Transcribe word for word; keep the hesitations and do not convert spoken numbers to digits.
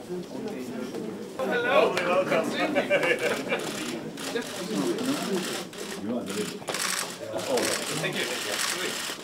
Hello. Welcome. You are the leader. Oh, thank you. Thank you.